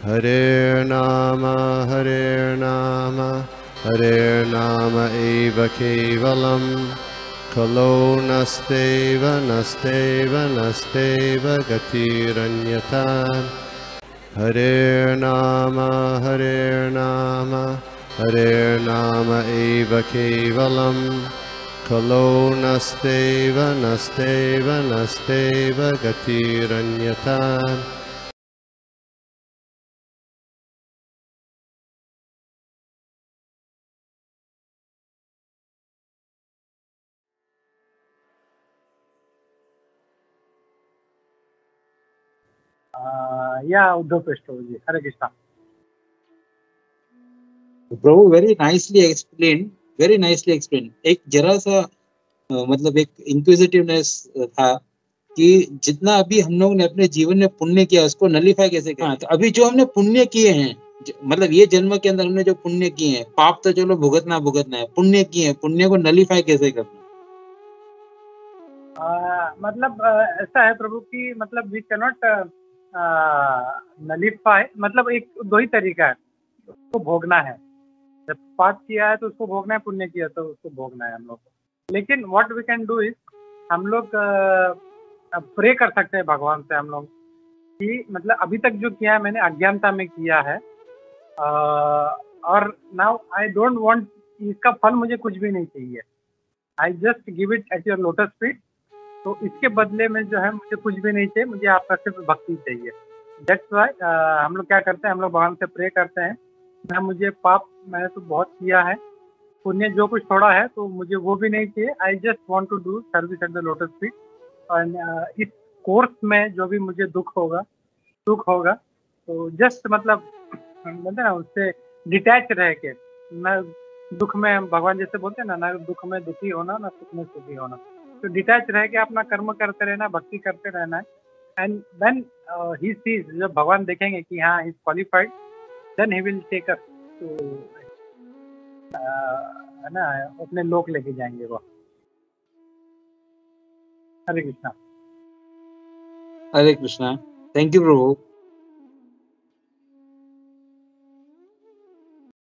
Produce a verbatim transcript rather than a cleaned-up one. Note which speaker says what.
Speaker 1: हरे नाम हरे नाम हरे नाम एव केवलम खलो नस्तेव नस्तेव नस्तेव गतिरन्यथा। हरे नाम हरे नाम हरे नाम एव केवलम खलो नस्तेव नस्तेव नस्तेव गतिरन्यथा।
Speaker 2: या उद्धव पेस्टो जी, हरे कृष्णा।
Speaker 3: प्रभु very nicely explain, very nicely explain. एक जरा सा मतलब एक इंक्विजिटिवनेस था कि जितना अभी हम लोग ने अपने जीवन में पुण्य किया उसको नलीफाई कैसे करें। हाँ, तो अभी जो हमने पुण्य किए हैं, मतलब ये जन्म के अंदर हमने जो पुण्य किए हैं, पाप तो चलो भुगतना भुगतना है, पुण्य किए हैं, पुण्य को नलीफाई कैसे करना।
Speaker 2: आ, मतलब ऐसा है प्रभु की, मतलब वी कैन नॉट नलीफाई, मतलब एक दो ही तरीका है, उसको भोगना है। जब पाप किया है तो उसको भोगना है, पुण्य किया तो उसको भोगना है हम लोग को। लेकिन what we can do is, हम लोग प्रे कर सकते हैं भगवान से हम लोग कि मतलब अभी तक जो किया है मैंने अज्ञानता में किया है, आ, और नाउ आई डोंट वांट, इसका फल मुझे कुछ भी नहीं चाहिए, I just give it at your lotus feet. तो इसके बदले में जो है मुझे कुछ भी नहीं चाहिए, मुझे आपका सिर्फ भक्ति चाहिए। दैट्स वाई हम लोग क्या करते हैं, हम लोग भगवान से प्रे करते हैं, मैं मुझे पाप मैंने तो बहुत किया है, पुण्य जो कुछ थोड़ा है तो मुझे वो भी नहीं चाहिए, I just want to do service at the lotus feet. और इस कोर्स में जो भी मुझे दुख होगा दुख होगा तो जस्ट मतलब बोलते ना उससे डिटैच रह के, ना दुख में, भगवान जैसे बोलते हैं ना, ना दुख में दुखी होना ना सुख में सुखी होना, तो डिटैच रह के अपना कर्म करते रहना, भक्ति करते रहना है। एंड देन ही सीज, जब भगवान देखेंगे कि हाँ he is qualified, then he will take us to, है ना, अपने लोक लेके जाएंगे वो। हरे कृष्णा।
Speaker 3: हरे कृष्णा। Thank you Prabhu.